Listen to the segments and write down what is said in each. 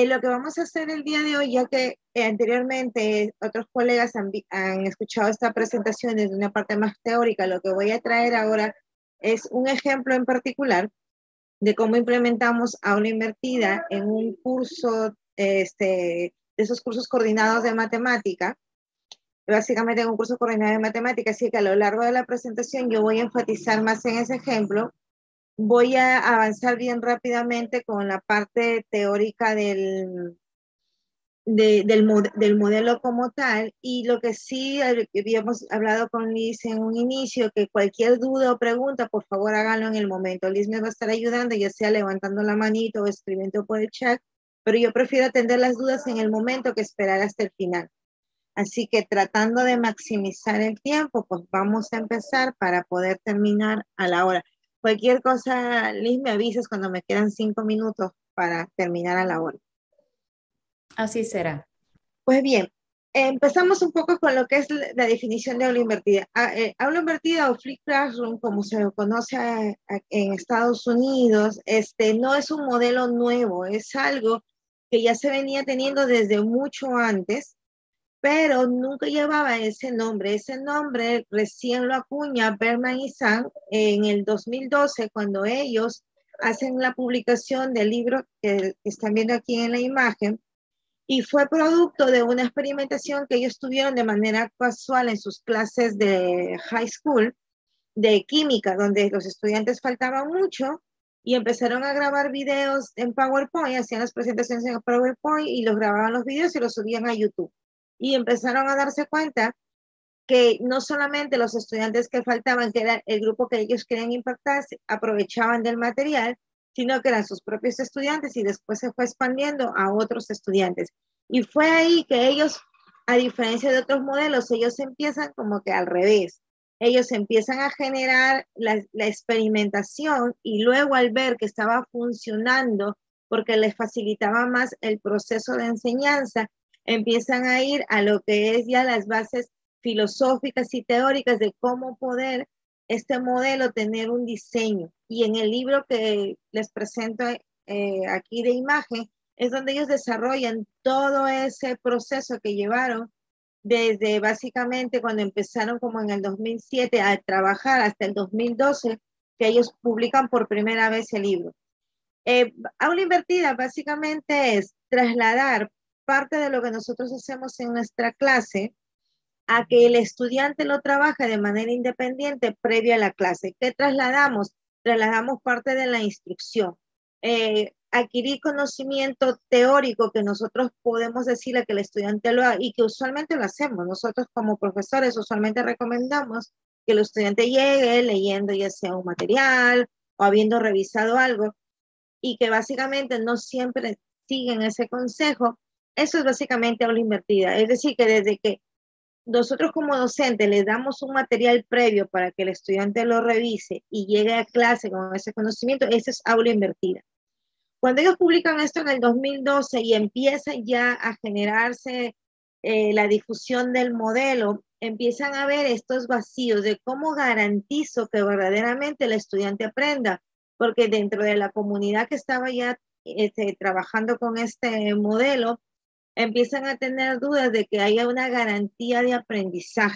Lo que vamos a hacer el día de hoy, ya que anteriormente otros colegas han escuchado esta presentación desde una parte más teórica, lo que voy a traer ahora es un ejemplo en particular de cómo implementamos aula invertida en un curso, de esos cursos coordinados de matemática, básicamente en un curso coordinado de matemática, así que a lo largo de la presentación yo voy a enfatizar más en ese ejemplo. Voy a avanzar bien rápidamente con la parte teórica del modelo como tal, y lo que sí habíamos hablado con Liz en un inicio, que cualquier duda o pregunta, por favor háganlo en el momento. Liz me va a estar ayudando, ya sea levantando la manito o escribiendo por el chat, pero yo prefiero atender las dudas en el momento que esperar hasta el final. Así que tratando de maximizar el tiempo, pues vamos a empezar para poder terminar a la hora. Cualquier cosa, Liz, me avisas cuando me quedan 5 minutos para terminar a la hora. Así será. Pues bien, empezamos un poco con lo que es la definición de aula invertida. Aula invertida o flipped classroom, como se lo conoce en Estados Unidos, no es un modelo nuevo, es algo que ya se venía teniendo desde mucho antes, pero nunca llevaba ese nombre. Ese nombre recién lo acuña Berman y Zhang en el 2012, cuando ellos hacen la publicación del libro que están viendo aquí en la imagen, y fue producto de una experimentación que ellos tuvieron de manera casual en sus clases de high school de química, donde los estudiantes faltaban mucho y empezaron a grabar videos en PowerPoint, hacían las presentaciones en PowerPoint y los grababan los videos y los subían a YouTube. Y empezaron a darse cuenta que no solamente los estudiantes que faltaban, que era el grupo que ellos querían impactar, aprovechaban del material, sino que eran sus propios estudiantes, y después se fue expandiendo a otros estudiantes. Y fue ahí que ellos, a diferencia de otros modelos, ellos empiezan como que al revés. Ellos empiezan a generar la experimentación, y luego al ver que estaba funcionando porque les facilitaba más el proceso de enseñanza, empiezan a ir a lo que es ya las bases filosóficas y teóricas de cómo poder este modelo tener un diseño. Y en el libro que les presento aquí de imagen, es donde ellos desarrollan todo ese proceso que llevaron desde básicamente cuando empezaron como en el 2007 a trabajar hasta el 2012, que ellos publican por primera vez el libro. Aula invertida básicamente es trasladar parte de lo que nosotros hacemos en nuestra clase a que el estudiante lo trabaje de manera independiente previa a la clase. ¿Qué trasladamos? Trasladamos parte de la instrucción. Adquirir conocimiento teórico que nosotros podemos decirle que el estudiante lo haga, y que usualmente lo hacemos. Nosotros como profesores usualmente recomendamos que el estudiante llegue leyendo ya sea un material o habiendo revisado algo, y que básicamente no siempre siguen ese consejo. Eso es básicamente aula invertida. Es decir, que desde que nosotros como docentes les damos un material previo para que el estudiante lo revise y llegue a clase con ese conocimiento, esa es aula invertida. Cuando ellos publican esto en el 2012 y empiezan ya a generarse la difusión del modelo, empiezan a ver estos vacíos de cómo garantizo que verdaderamente el estudiante aprenda, porque dentro de la comunidad que estaba ya trabajando con este modelo, empiezan a tener dudas de que haya una garantía de aprendizaje,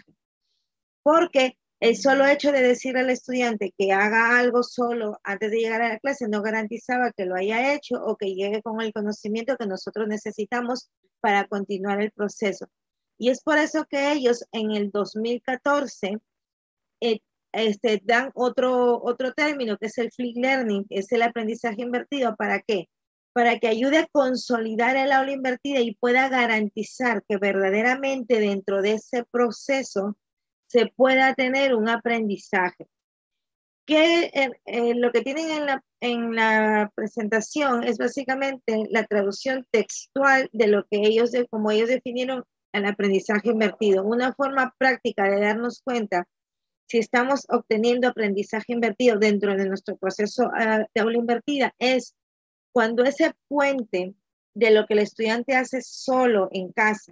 porque el solo hecho de decirle al estudiante que haga algo solo antes de llegar a la clase no garantizaba que lo haya hecho o que llegue con el conocimiento que nosotros necesitamos para continuar el proceso. Y es por eso que ellos en el 2014 eh, dan otro término, que es el flipped learning, que es el aprendizaje invertido. ¿Para qué? Para que ayude a consolidar el aula invertida y pueda garantizar que verdaderamente dentro de ese proceso se pueda tener un aprendizaje. Que lo que tienen en la presentación es básicamente la traducción textual de lo que ellos, como ellos definieron el aprendizaje invertido. Una forma práctica de darnos cuenta si estamos obteniendo aprendizaje invertido dentro de nuestro proceso de aula invertida es cuando ese puente de lo que el estudiante hace solo en casa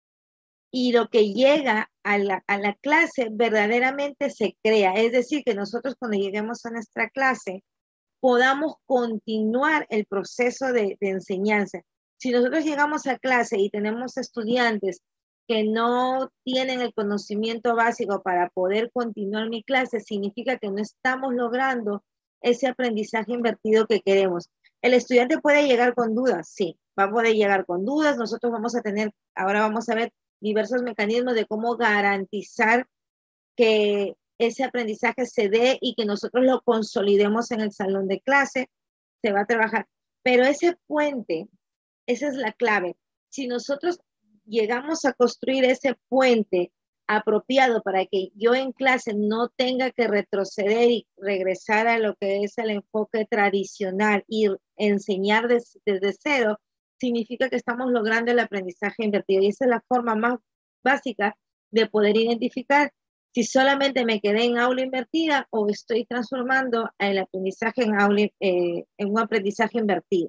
y lo que llega a la clase verdaderamente se crea. Es decir, que nosotros cuando lleguemos a nuestra clase podamos continuar el proceso de enseñanza. Si nosotros llegamos a clase y tenemos estudiantes que no tienen el conocimiento básico para poder continuar mi clase, significa que no estamos logrando ese aprendizaje invertido que queremos. El estudiante puede llegar con dudas, sí, va a poder llegar con dudas. Nosotros vamos a tener, ahora vamos a ver diversos mecanismos de cómo garantizar que ese aprendizaje se dé y que nosotros lo consolidemos en el salón de clase. Se va a trabajar, pero ese puente, esa es la clave. Si nosotros llegamos a construir ese puente apropiado para que yo en clase no tenga que retroceder y regresar a lo que es el enfoque tradicional y enseñar desde cero, significa que estamos logrando el aprendizaje invertido. Y esa es la forma más básica de poder identificar si solamente me quedé en aula invertida o estoy transformando el aprendizaje en un aprendizaje invertido.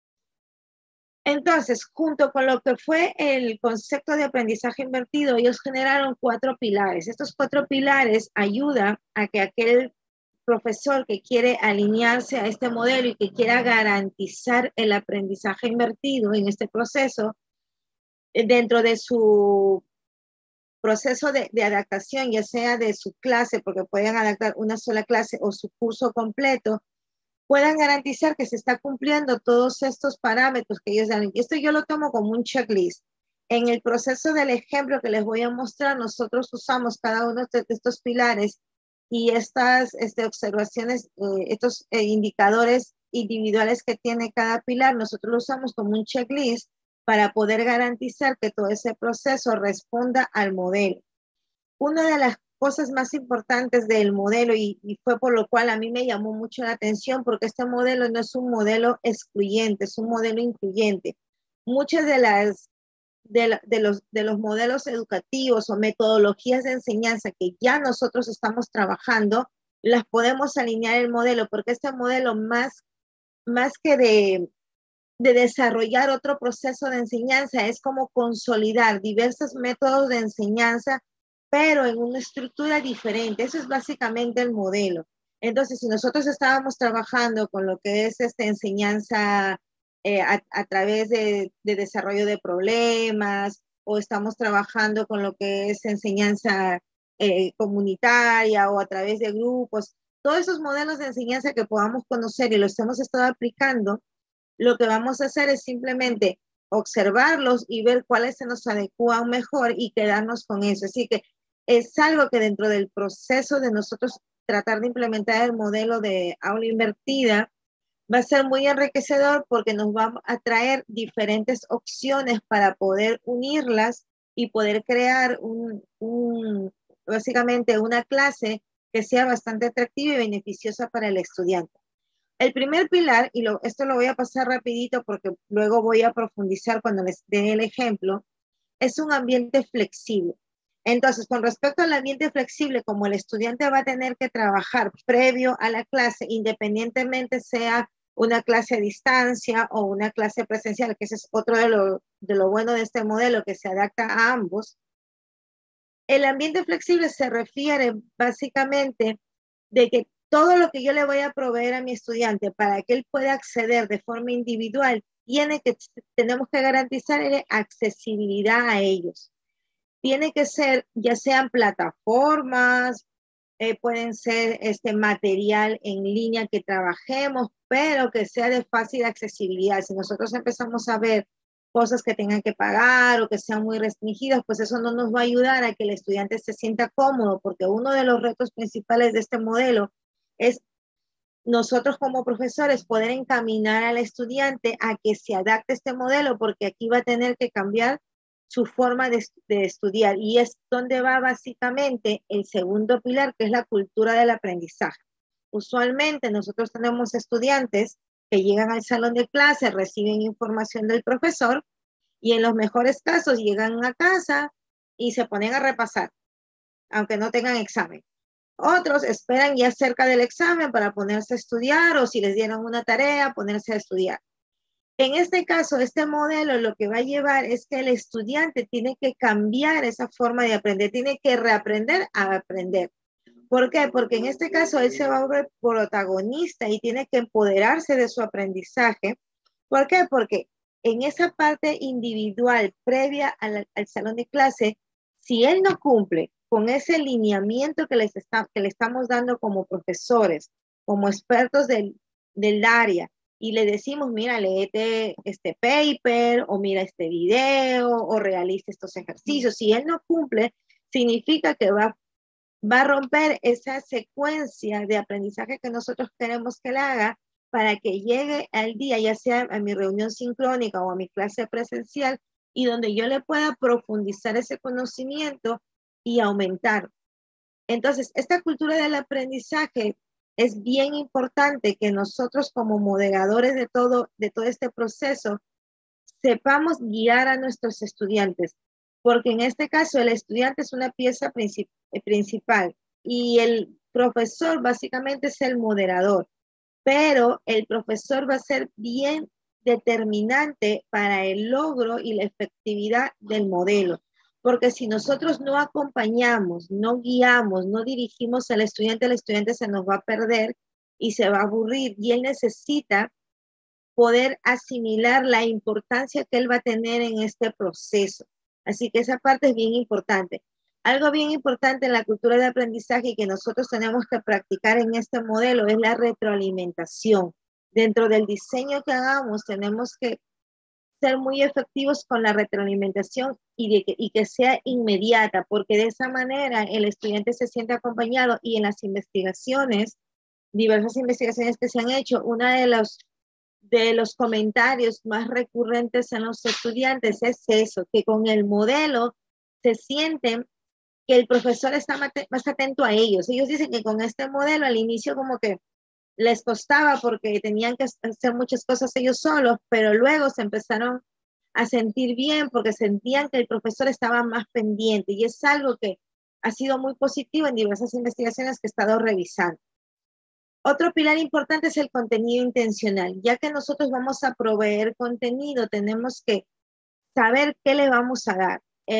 Entonces, junto con lo que fue el concepto de aprendizaje invertido, ellos generaron 4 pilares. Estos 4 pilares ayudan a que aquel profesor que quiere alinearse a este modelo y que quiera garantizar el aprendizaje invertido en este proceso, dentro de su proceso de adaptación, ya sea de su clase, porque pueden adaptar una sola clase o su curso completo, puedan garantizar que se está cumpliendo todos estos parámetros que ellos dan. Y esto yo lo tomo como un checklist. En el proceso del ejemplo que les voy a mostrar, nosotros usamos cada uno de estos pilares y estas observaciones, estos indicadores individuales que tiene cada pilar, nosotros lo usamos como un checklist para poder garantizar que todo ese proceso responda al modelo. Una de las cosas más importantes del modelo y fue por lo cual a mí me llamó mucho la atención porque este modelo no es un modelo excluyente, es un modelo incluyente. Muchas de los modelos educativos o metodologías de enseñanza que ya nosotros estamos trabajando, las podemos alinear el modelo porque este modelo más que de desarrollar otro proceso de enseñanza es como consolidar diversos métodos de enseñanza pero en una estructura diferente. Eso es básicamente el modelo. Entonces, si nosotros estábamos trabajando con lo que es esta enseñanza a través de desarrollo de problemas, o estamos trabajando con lo que es enseñanza comunitaria o a través de grupos, todos esos modelos de enseñanza que podamos conocer y los hemos estado aplicando, lo que vamos a hacer es simplemente observarlos y ver cuáles se nos adecúan mejor y quedarnos con eso. Así que es algo que dentro del proceso de nosotros tratar de implementar el modelo de aula invertida va a ser muy enriquecedor porque nos va a traer diferentes opciones para poder unirlas y poder crear básicamente una clase que sea bastante atractiva y beneficiosa para el estudiante. El primer pilar, y esto lo voy a pasar rapidito porque luego voy a profundizar cuando les dé el ejemplo, es un ambiente flexible. Entonces, con respecto al ambiente flexible, como el estudiante va a tener que trabajar previo a la clase, independientemente sea una clase a distancia o una clase presencial, que ese es otro de lo bueno de este modelo, que se adapta a ambos. El ambiente flexible se refiere básicamente de que todo lo que yo le voy a proveer a mi estudiante para que él pueda acceder de forma individual, tenemos que garantizar accesibilidad a ellos. Tiene que ser, ya sean plataformas, pueden ser material en línea que trabajemos, pero que sea de fácil accesibilidad. Si nosotros empezamos a ver cosas que tengan que pagar o que sean muy restringidas, pues eso no nos va a ayudar a que el estudiante se sienta cómodo, porque uno de los retos principales de este modelo es nosotros como profesores poder encaminar al estudiante a que se adapte a este modelo, porque aquí va a tener que cambiar su forma de estudiar y es donde va básicamente el segundo pilar, que es la cultura del aprendizaje. Usualmente nosotros tenemos estudiantes que llegan al salón de clase, reciben información del profesor y en los mejores casos llegan a casa y se ponen a repasar, aunque no tengan examen. Otros esperan ya cerca del examen para ponerse a estudiar o si les dieron una tarea, ponerse a estudiar. En este caso, este modelo lo que va a llevar es que el estudiante tiene que cambiar esa forma de aprender, tiene que reaprender a aprender. ¿Por qué? Porque en este caso él se va a ver protagonista y tiene que empoderarse de su aprendizaje. ¿Por qué? Porque en esa parte individual previa al salón de clase, si él no cumple con ese lineamiento que le estamos dando como profesores, como expertos del área, y le decimos, mira, léete este paper, o mira este video, o realiza estos ejercicios. Si él no cumple, significa que va a romper esa secuencia de aprendizaje que nosotros queremos que él haga para que llegue al día, ya sea a mi reunión sincrónica o a mi clase presencial, y donde yo le pueda profundizar ese conocimiento y aumentar. Entonces, esta cultura del aprendizaje es bien importante que nosotros como moderadores de todo este proceso sepamos guiar a nuestros estudiantes, porque en este caso el estudiante es una pieza principal y el profesor básicamente es el moderador, pero el profesor va a ser bien determinante para el logro y la efectividad del modelo. Porque si nosotros no acompañamos, no guiamos, no dirigimos al estudiante se nos va a perder y se va a aburrir. Y él necesita poder asimilar la importancia que él va a tener en este proceso. Así que esa parte es bien importante. Algo bien importante en la cultura de aprendizaje y que nosotros tenemos que practicar en este modelo es la retroalimentación. Dentro del diseño que hagamos, tenemos que ser muy efectivos con la retroalimentación y que sea inmediata, porque de esa manera el estudiante se siente acompañado. Y en las investigaciones, diversas investigaciones que se han hecho, una de los comentarios más recurrentes en los estudiantes es eso, que con el modelo se sienten que el profesor está más atento a ellos. Ellos dicen que con este modelo al inicio como que les costaba porque tenían que hacer muchas cosas ellos solos, pero luego se empezaron a sentir bien porque sentían que el profesor estaba más pendiente, y es algo que ha sido muy positivo en diversas investigaciones que he estado revisando. Otro pilar importante es el contenido intencional. Ya que nosotros vamos a proveer contenido, tenemos que saber qué le vamos a dar.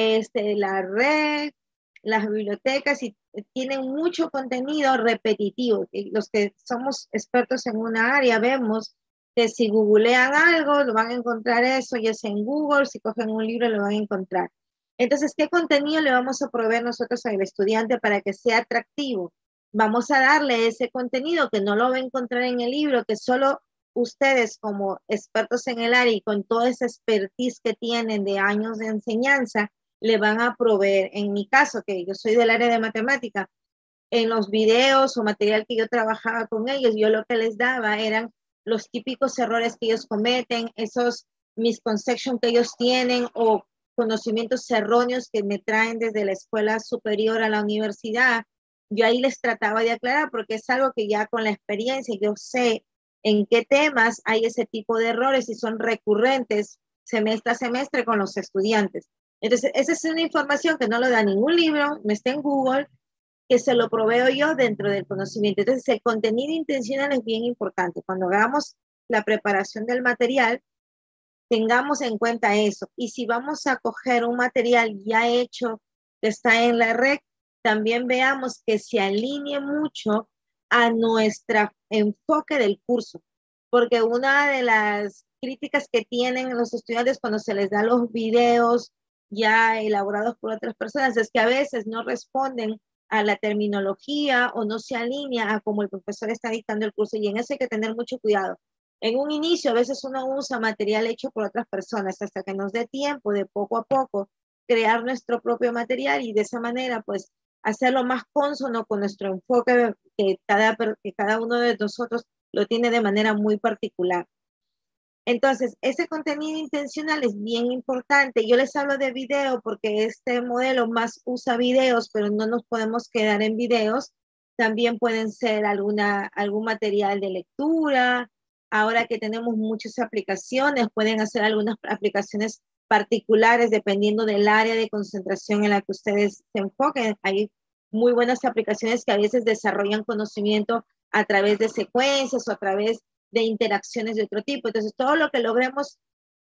La red, las bibliotecas, y tienen mucho contenido repetitivo. Y los que somos expertos en una área vemos que si googlean algo, lo van a encontrar eso, ya sea en Google, si cogen un libro, lo van a encontrar. Entonces, ¿qué contenido le vamos a proveer nosotros al estudiante para que sea atractivo? Vamos a darle ese contenido que no lo va a encontrar en el libro, que solo ustedes como expertos en el área y con toda esa expertise que tienen de años de enseñanza, le van a proveer. En mi caso, que yo soy del área de matemática, en los videos o material que yo trabajaba con ellos, yo lo que les daba eran los típicos errores que ellos cometen, esos misconceptions que ellos tienen o conocimientos erróneos que me traen desde la escuela superior a la universidad. Yo ahí les trataba de aclarar porque es algo que ya con la experiencia yo sé en qué temas hay ese tipo de errores y son recurrentes semestre a semestre con los estudiantes. Entonces, esa es una información que no lo da ningún libro, no está en Google, que se lo proveo yo dentro del conocimiento. Entonces, el contenido intencional es bien importante. Cuando hagamos la preparación del material, tengamos en cuenta eso. Y si vamos a coger un material ya hecho que está en la red, también veamos que se alinee mucho a nuestro enfoque del curso. Porque una de las críticas que tienen los estudiantes cuando se les da los videos ya elaborados por otras personas es que a veces no responden a la terminología o no se alinea a cómo el profesor está dictando el curso, y en eso hay que tener mucho cuidado. En un inicio a veces uno usa material hecho por otras personas hasta que nos dé tiempo de poco a poco crear nuestro propio material y de esa manera pues hacerlo más consono con nuestro enfoque que cada uno de nosotros lo tiene de manera muy particular. Entonces, ese contenido intencional es bien importante. Yo les hablo de video porque este modelo más usa videos, pero no nos podemos quedar en videos. También pueden ser algún material de lectura. Ahora que tenemos muchas aplicaciones, pueden hacer algunas aplicaciones particulares dependiendo del área de concentración en la que ustedes se enfoquen. Hay muy buenas aplicaciones que a veces desarrollan conocimiento a través de secuencias o a través de interacciones de otro tipo. Entonces, todo lo que logremos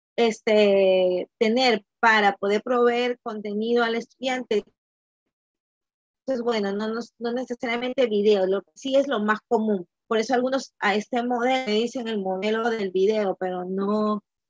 tener para poder proveer contenido al estudiante, pues bueno, no necesariamente video, lo que sí es lo más común. Por eso algunos a este modelo le dicen el modelo del video, pero no,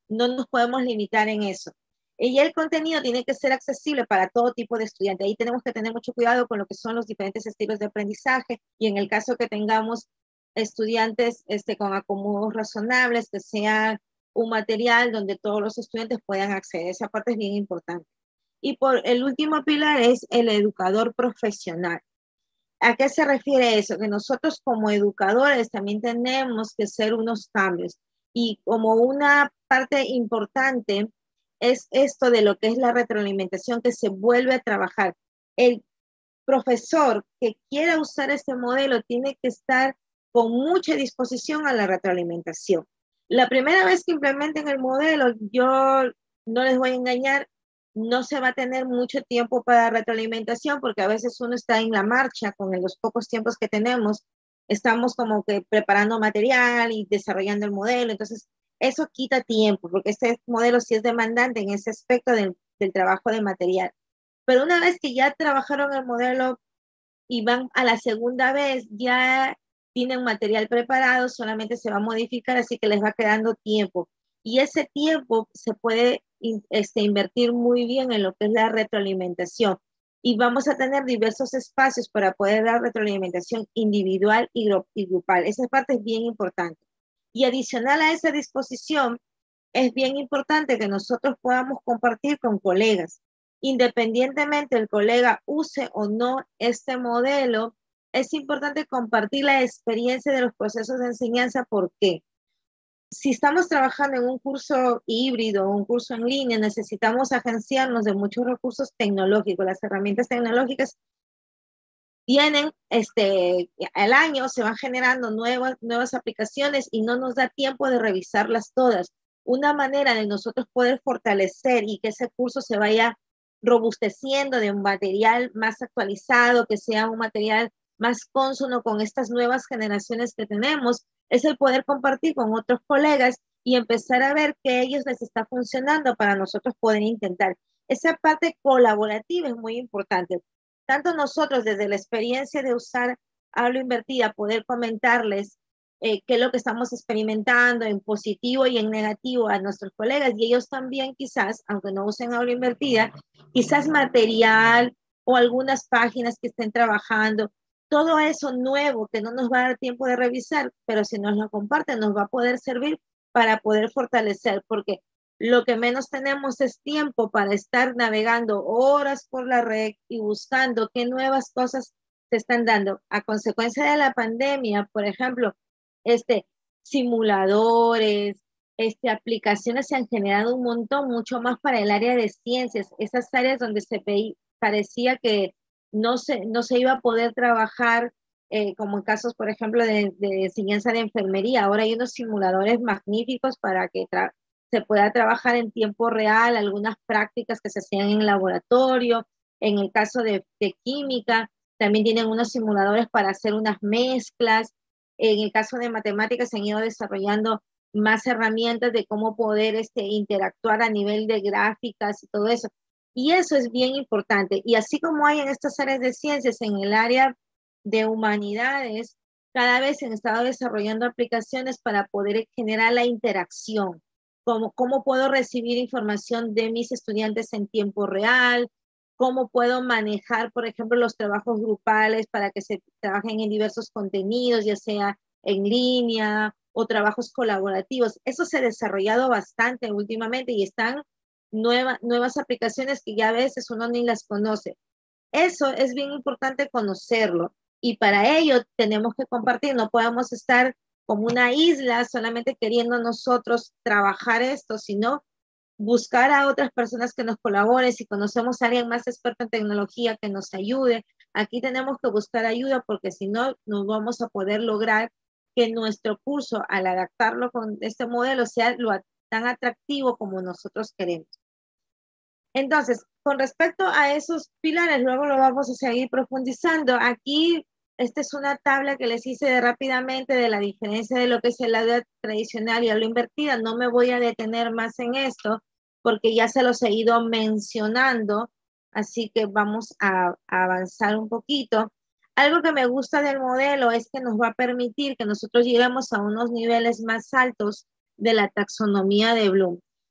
no nos podemos limitar en eso. Y el contenido tiene que ser accesible para todo tipo de estudiante. Ahí tenemos que tener mucho cuidado con lo que son los diferentes estilos de aprendizaje y en el caso que tengamos estudiantes con acomodos razonables, que sea un material donde todos los estudiantes puedan acceder. Esa parte es bien importante. Y por el último pilar es el educador profesional. ¿A qué se refiere eso? Que nosotros como educadores también tenemos que hacer unos cambios. Y como una parte importante es esto de lo que es la retroalimentación que se vuelve a trabajar. El profesor que quiera usar este modelo tiene que estar con mucha disposición a la retroalimentación. La primera vez que implementen el modelo, yo no les voy a engañar, no se va a tener mucho tiempo para retroalimentación porque a veces uno está en la marcha con los pocos tiempos que tenemos, estamos como que preparando material y desarrollando el modelo, entonces eso quita tiempo porque este modelo sí es demandante en ese aspecto del trabajo de material. Pero una vez que ya trabajaron el modelo y van a la segunda vez, ya tienen material preparado, solamente se va a modificar, así que les va quedando tiempo. Y ese tiempo se puede invertir muy bien en lo que es la retroalimentación. Y vamos a tener diversos espacios para poder dar retroalimentación individual y grupal. Esa parte es bien importante. Y adicional a esa disposición, es bien importante que nosotros podamos compartir con colegas. Independientemente el colega use o no este modelo, es importante compartir la experiencia de los procesos de enseñanza. ¿Por qué? Si estamos trabajando en un curso híbrido o un curso en línea, necesitamos agenciarnos de muchos recursos tecnológicos. Las herramientas tecnológicas vienen, al año se van generando nuevas aplicaciones y no nos da tiempo de revisarlas todas. Una manera de nosotros poder fortalecer y que ese curso se vaya robusteciendo de un material más actualizado, que sea un material más cónsono con estas nuevas generaciones que tenemos, es el poder compartir con otros colegas y empezar a ver que a ellos les está funcionando para nosotros poder intentar. Esa parte colaborativa es muy importante. Tanto nosotros desde la experiencia de usar habla invertida, poder comentarles qué es lo que estamos experimentando en positivo y en negativo a nuestros colegas y ellos también quizás, aunque no usen habla invertida, quizás material o algunas páginas que estén trabajando, todo eso nuevo que no nos va a dar tiempo de revisar, pero si nos lo comparten nos va a poder servir para poder fortalecer, porque lo que menos tenemos es tiempo para estar navegando horas por la red y buscando qué nuevas cosas se están dando. A consecuencia de la pandemia, por ejemplo, simuladores, aplicaciones se han generado un montón, mucho más para el área de ciencias, esas áreas donde parecía que no se iba a poder trabajar, como en casos, por ejemplo, de enseñanza de enfermería. Ahora hay unos simuladores magníficos para que se pueda trabajar en tiempo real, algunas prácticas que se hacían en laboratorio. En el caso de química, también tienen unos simuladores para hacer unas mezclas. En el caso de matemáticas se han ido desarrollando más herramientas de cómo poder interactuar a nivel de gráficas y todo eso. Y eso es bien importante. Y así como hay en estas áreas de ciencias, en el área de humanidades, cada vez se han estado desarrollando aplicaciones para poder generar la interacción. Cómo puedo recibir información de mis estudiantes en tiempo real, cómo puedo manejar, por ejemplo, los trabajos grupales para que se trabajen en diversos contenidos, ya sea en línea o trabajos colaborativos. Eso se ha desarrollado bastante últimamente y están nuevas aplicaciones que ya a veces uno ni las conoce. Eso es bien importante conocerlo y para ello tenemos que compartir, no podemos estar como una isla solamente queriendo nosotros trabajar esto, sino buscar a otras personas que nos colaboren, si conocemos a alguien más experto en tecnología que nos ayude. Aquí tenemos que buscar ayuda porque si no, no vamos a poder lograr que nuestro curso, al adaptarlo con este modelo, sea tan atractivo como nosotros queremos. Entonces, con respecto a esos pilares, luego lo vamos a seguir profundizando. Aquí, esta es una tabla que les hice rápidamente de la diferencia de lo que es el aula tradicional y aula invertida. No me voy a detener más en esto porque ya se los he ido mencionando, así que vamos a avanzar un poquito. Algo que me gusta del modelo es que nos va a permitir que nosotros lleguemos a unos niveles más altos de la taxonomía de Bloom.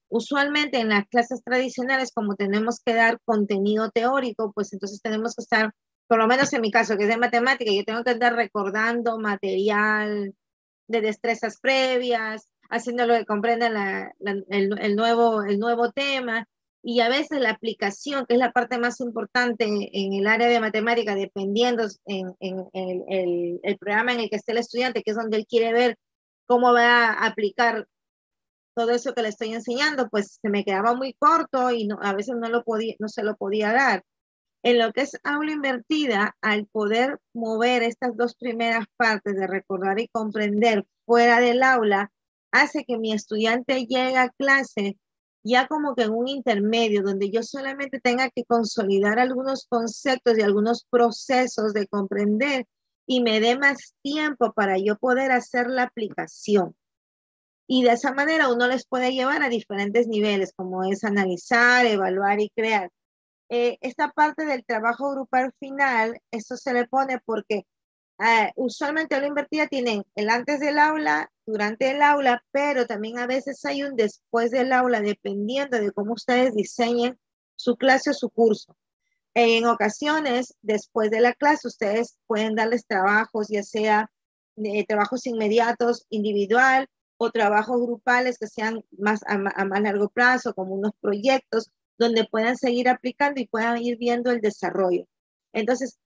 Usualmente en las clases tradicionales, como tenemos que dar contenido teórico, pues entonces tenemos que estar, por lo menos en mi caso, que es de matemática, yo tengo que estar recordando material de destrezas previas, haciéndolo que comprendan el nuevo tema. Y a veces la aplicación, que es la parte más importante en el área de matemática, dependiendo en el programa en el que esté el estudiante, que es donde él quiere ver cómo va a aplicar todo eso que le estoy enseñando, pues se me quedaba muy corto y no, a veces no se lo podía dar. En lo que es aula invertida, al poder mover estas dos primeras partes de recordar y comprender fuera del aula, hace que mi estudiante llegue a clase ya como que en un intermedio, donde yo solamente tenga que consolidar algunos conceptos y algunos procesos de comprender y me dé más tiempo para yo poder hacer la aplicación. Y de esa manera uno les puede llevar a diferentes niveles, como es analizar, evaluar y crear. Esta parte del trabajo grupal final, esto se le pone porque usualmente la invertida tienen el antes del aula, durante el aula, pero también a veces hay un después del aula, dependiendo de cómo ustedes diseñen su clase o su curso. En ocasiones, después de la clase, ustedes pueden darles trabajos, ya sea trabajos inmediatos, individual, o trabajos grupales que sean a más largo plazo, como unos proyectos, donde puedan seguir aplicando y puedan ir viendo el desarrollo. Entonces,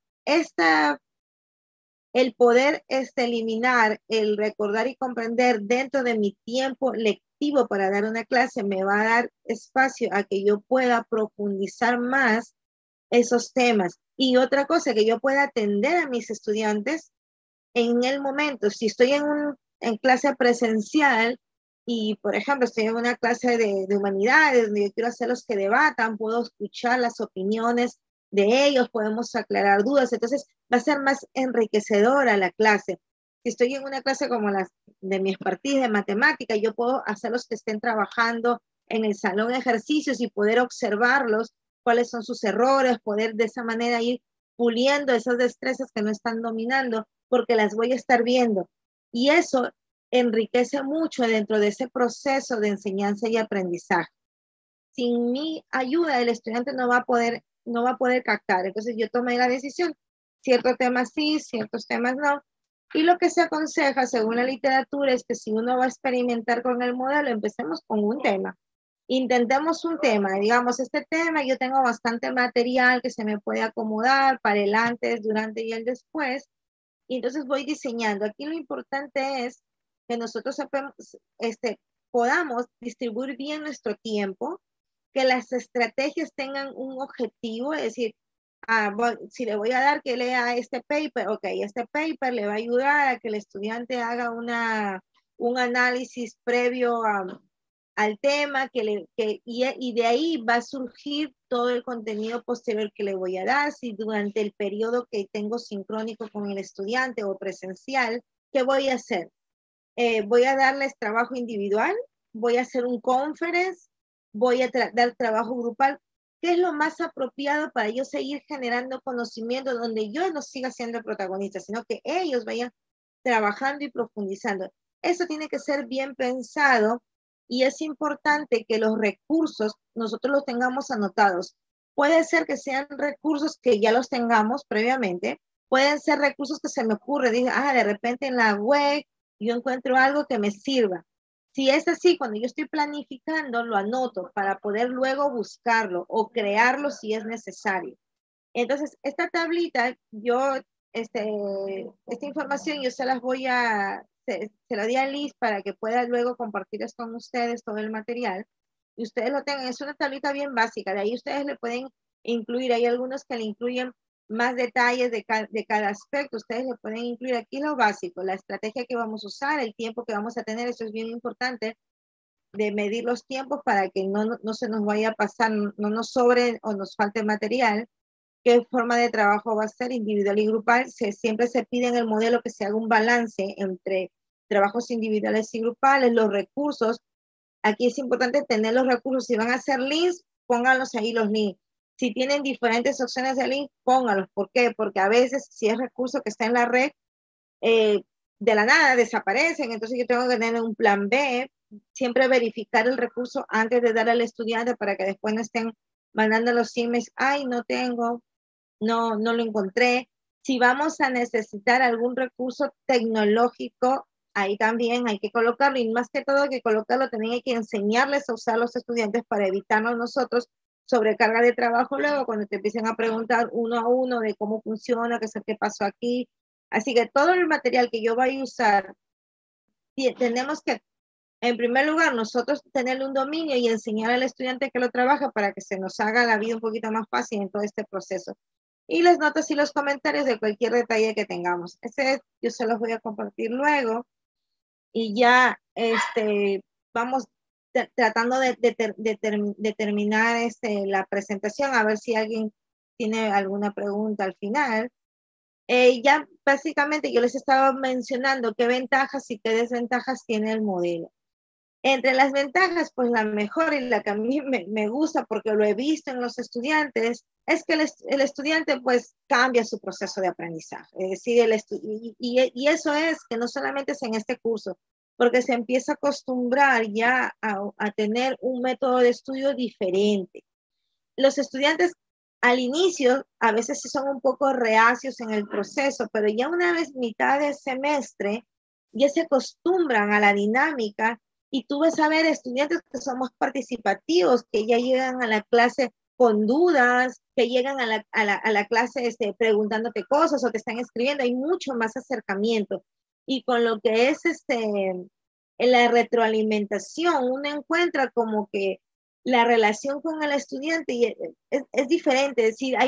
el poder eliminar, el recordar y comprender dentro de mi tiempo lectivo para dar una clase, me va a dar espacio a que yo pueda profundizar más esos temas. Y otra cosa, que yo pueda atender a mis estudiantes en el momento. Si estoy en clase presencial y, por ejemplo, estoy en una clase de humanidades, donde yo quiero hacerlos que debatan, puedo escuchar las opiniones de ellos, podemos aclarar dudas, entonces va a ser más enriquecedora la clase. Si estoy en una clase como las de mis partidas de matemática, yo puedo hacerlos que estén trabajando en el salón de ejercicios y poder observarlos, cuáles son sus errores, poder de esa manera ir puliendo esas destrezas que no están dominando, porque las voy a estar viendo. Y eso enriquece mucho dentro de ese proceso de enseñanza y aprendizaje. Sin mi ayuda, el estudiante no va a poder captar. Entonces yo tomé la decisión, ciertos temas sí, ciertos temas no. Y lo que se aconseja, según la literatura, es que si uno va a experimentar con el modelo, empecemos con un tema. Intentemos un tema, digamos, este tema yo tengo bastante material que se me puede acomodar para el antes, durante y el después. Y entonces voy diseñando. Aquí lo importante es que nosotros podamos distribuir bien nuestro tiempo, que las estrategias tengan un objetivo, es decir, si le voy a dar que lea este paper, ok, este paper le va a ayudar a que el estudiante haga un análisis previo al tema y de ahí va a surgir todo el contenido posterior que le voy a dar. Si durante el periodo que tengo sincrónico con el estudiante o presencial, ¿qué voy a hacer? Voy a darles trabajo individual, voy a hacer un conference, voy a dar trabajo grupal. ¿Qué es lo más apropiado para yo seguir generando conocimiento donde yo no siga siendo protagonista, sino que ellos vayan trabajando y profundizando? Eso tiene que ser bien pensado y es importante que los recursos nosotros los tengamos anotados. Puede ser que sean recursos que ya los tengamos previamente, pueden ser recursos que se me ocurre, diga, de repente en la web yo encuentro algo que me sirva. Si es así, cuando yo estoy planificando, lo anoto para poder luego buscarlo o crearlo si es necesario. Entonces, esta tablita, esta información yo se las se la di a Liz para que pueda luego compartirles con ustedes todo el material y ustedes lo tengan. Es una tablita bien básica, de ahí ustedes le pueden incluir, hay algunos que le incluyen más detalles de cada aspecto, ustedes le pueden incluir aquí lo básico, la estrategia que vamos a usar, el tiempo que vamos a tener, eso es bien importante, de medir los tiempos para que no se nos vaya a pasar, no nos sobre o nos falte material. ¿Qué forma de trabajo va a ser individual y grupal? Siempre se pide en el modelo que se haga un balance entre trabajos individuales y grupales, los recursos. Aquí es importante tener los recursos. Si van a hacer links, pónganlos ahí los links. Si tienen diferentes opciones de link, pónganlos. ¿Por qué? Porque a veces si es recurso que está en la red, de la nada desaparecen. Entonces yo tengo que tener un plan B siempre verificar el recurso antes de dar al estudiante para que después no estén mandando los emails, ay, no tengo, no lo encontré. Si vamos a necesitar algún recurso tecnológico, ahí también hay que colocarlo, y más que todo que colocarlo, también hay que enseñarles a usar a los estudiantes para evitarnos nosotros sobrecarga de trabajo luego cuando te empiecen a preguntar uno a uno de cómo funciona, qué pasó aquí. Así que todo el material que yo vaya a usar, tenemos que, en primer lugar, nosotros tener un dominio y enseñar al estudiante que lo trabaja para que se nos haga la vida un poquito más fácil en todo este proceso. Y las notas y los comentarios de cualquier detalle que tengamos. Ese yo se los voy a compartir luego. Y ya vamos tratando de terminar la presentación, a ver si alguien tiene alguna pregunta al final. Ya básicamente yo les estaba mencionando qué ventajas y qué desventajas tiene el modelo. Entre las ventajas, pues la mejor y la que a mí me gusta porque lo he visto en los estudiantes, es que el estudiante pues cambia su proceso de aprendizaje. Es decir, y eso es que no solamente es en este curso, porque se empieza a acostumbrar ya a tener un método de estudio diferente. Los estudiantes al inicio a veces sí son un poco reacios en el proceso, pero ya una vez mitad del semestre ya se acostumbran a la dinámica y tú vas a ver estudiantes que son más participativos, que ya llegan a la clase con dudas, que llegan a la clase preguntándote cosas o te están escribiendo, hay mucho más acercamiento. Y con lo que es en la retroalimentación, uno encuentra como que la relación con el estudiante es diferente, es decir,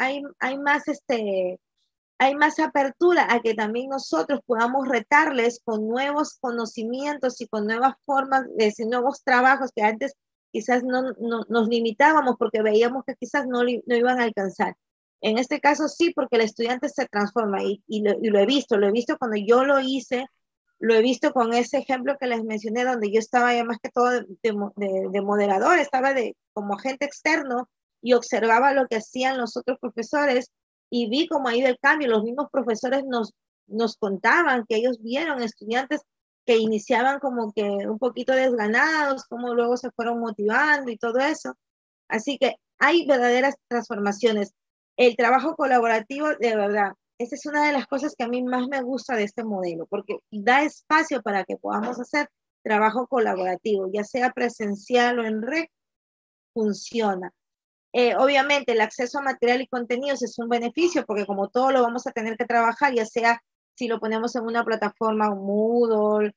hay más apertura a que también nosotros podamos retarles con nuevos conocimientos y con nuevas formas, de decir, nuevos trabajos que antes quizás no nos limitábamos porque veíamos que quizás no iban a alcanzar. En este caso sí, porque el estudiante se transforma y lo he visto cuando yo lo hice, lo he visto con ese ejemplo que les mencioné, donde yo estaba ya más que todo de moderador, estaba como agente externo y observaba lo que hacían los otros profesores y vi cómo ha ido el cambio. Los mismos profesores nos contaban que ellos vieron estudiantes que iniciaban como que un poquito desganados, cómo luego se fueron motivando y todo eso. Así que hay verdaderas transformaciones. El trabajo colaborativo, de verdad, esa es una de las cosas que a mí más me gusta de este modelo, porque da espacio para que podamos hacer trabajo colaborativo, ya sea presencial o en red, funciona. Obviamente el acceso a material y contenidos es un beneficio porque como todo lo vamos a tener que trabajar, ya sea si lo ponemos en una plataforma, un Moodle,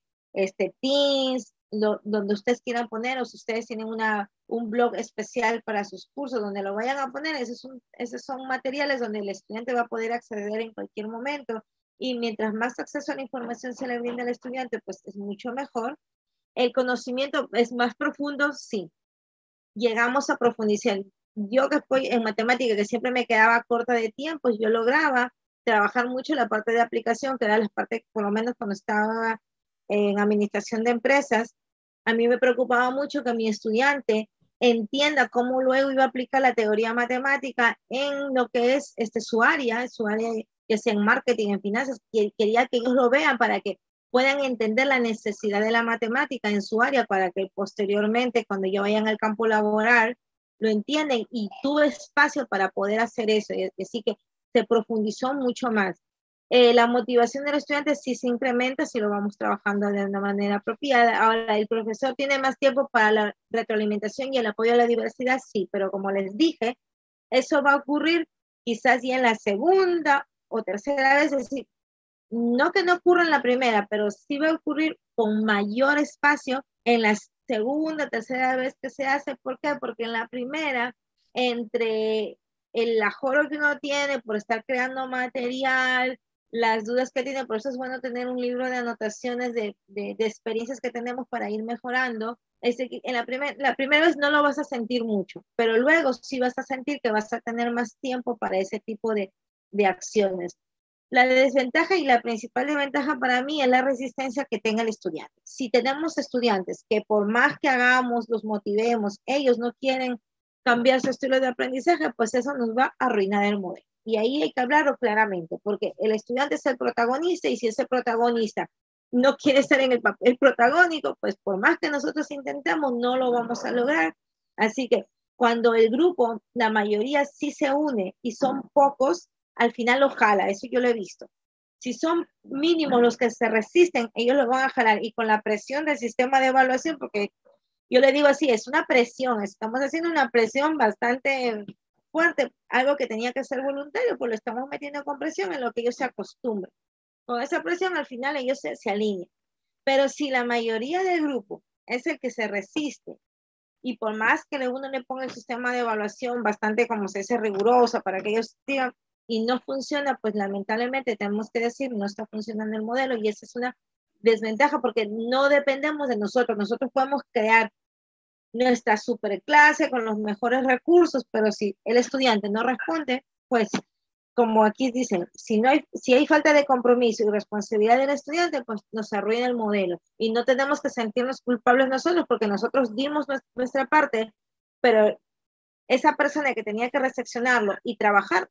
Teams, donde ustedes quieran poner, o si ustedes tienen un blog especial para sus cursos donde lo vayan a poner, esos son materiales donde el estudiante va a poder acceder en cualquier momento, y mientras más acceso a la información se le brinda al estudiante, pues es mucho mejor. El conocimiento es más profundo, sí, llegamos a profundizar. Yo que estoy en matemática, que siempre me quedaba corta de tiempo, yo lograba trabajar mucho la parte de aplicación, que era la parte, por lo menos cuando estaba en administración de empresas, a mí me preocupaba mucho que mi estudiante entienda cómo luego iba a aplicar la teoría matemática en lo que es su área que sea en marketing, en finanzas, y quería que ellos lo vean para que puedan entender la necesidad de la matemática en su área para que posteriormente, cuando ya vayan al campo laboral, lo entienden y tuve espacio para poder hacer eso. Así que se profundizó mucho más. La motivación del estudiante sí se incrementa si lo vamos trabajando de una manera apropiada. Ahora, ¿el profesor tiene más tiempo para la retroalimentación y el apoyo a la diversidad? Sí, pero como les dije, eso va a ocurrir quizás ya en la segunda o tercera vez, es decir, no que no ocurra en la primera, pero sí va a ocurrir con mayor espacio en la segunda, tercera vez que se hace. ¿Por qué? Porque en la primera, entre el ajoro que uno tiene por estar creando material, las dudas que tiene, por eso es bueno tener un libro de anotaciones de experiencias que tenemos para ir mejorando. En la primera vez no lo vas a sentir mucho, pero luego sí vas a sentir que vas a tener más tiempo para ese tipo de acciones. La desventaja y la principal desventaja para mí es la resistencia que tenga el estudiante. Si tenemos estudiantes que por más que hagamos, los motivemos, ellos no quieren cambiar su estilo de aprendizaje, pues eso nos va a arruinar el modelo. Y ahí hay que hablarlo claramente, porque el estudiante es el protagonista y si es el protagonista no quiere estar en el papel protagónico, pues por más que nosotros intentemos, no lo vamos a lograr. Así que cuando el grupo, la mayoría sí se une y son pocos, al final lo jala, eso yo lo he visto. Si son mínimos los que se resisten, ellos lo van a jalar y con la presión del sistema de evaluación, porque yo le digo así, es una presión, estamos haciendo una presión bastante fuerte, algo que tenía que ser voluntario, pues lo estamos metiendo con presión en lo que ellos se acostumbran. Con esa presión al final ellos se alinean. Pero si la mayoría del grupo es el que se resiste y por más que uno le ponga el sistema de evaluación bastante, como se dice, rigurosa para que ellos digan y no funciona, pues lamentablemente tenemos que decir no está funcionando el modelo y esa es una desventaja porque no dependemos de nosotros. Nosotros podemos crear nuestra superclase con los mejores recursos, pero si el estudiante no responde, pues como aquí dicen, si hay falta de compromiso y responsabilidad del estudiante, pues nos arruina el modelo. Y no tenemos que sentirnos culpables nosotros porque nosotros dimos nuestra parte, pero esa persona que tenía que recepcionarlo y trabajar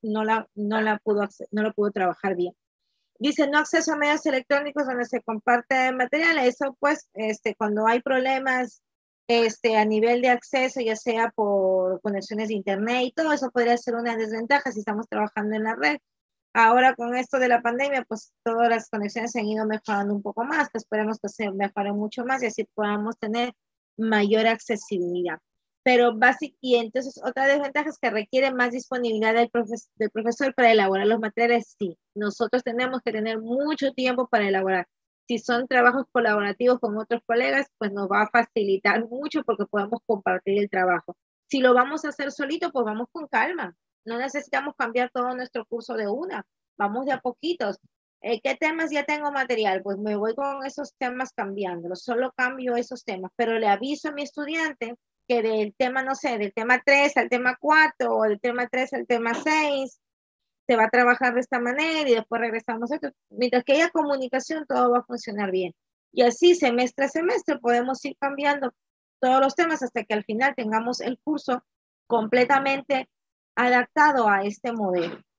no lo pudo trabajar bien. Dice, no acceso a medios electrónicos donde se comparte material. Eso pues, cuando hay problemas a nivel de acceso, ya sea por conexiones de internet y todo eso podría ser una desventaja si estamos trabajando en la red. Ahora con esto de la pandemia, pues todas las conexiones se han ido mejorando un poco más, que esperemos que se mejoren mucho más y así podamos tener mayor accesibilidad. Pero básicamente, y entonces otra desventaja es que requiere más disponibilidad del profesor para elaborar los materiales. Sí, nosotros tenemos que tener mucho tiempo para elaborar. Si son trabajos colaborativos con otros colegas, pues nos va a facilitar mucho porque podemos compartir el trabajo. Si lo vamos a hacer solito, pues vamos con calma. No necesitamos cambiar todo nuestro curso de una. Vamos de a poquitos. ¿Qué temas ya tengo material? Pues me voy con esos temas cambiándolos. Solo cambio esos temas, pero le aviso a mi estudiante que del tema, no sé, del tema 3 al tema 4 o del tema 3 al tema 6 se va a trabajar de esta manera y después regresamos a esto. Mientras que haya comunicación, todo va a funcionar bien. Y así, semestre a semestre, podemos ir cambiando todos los temas hasta que al final tengamos el curso completamente adaptado a este modelo.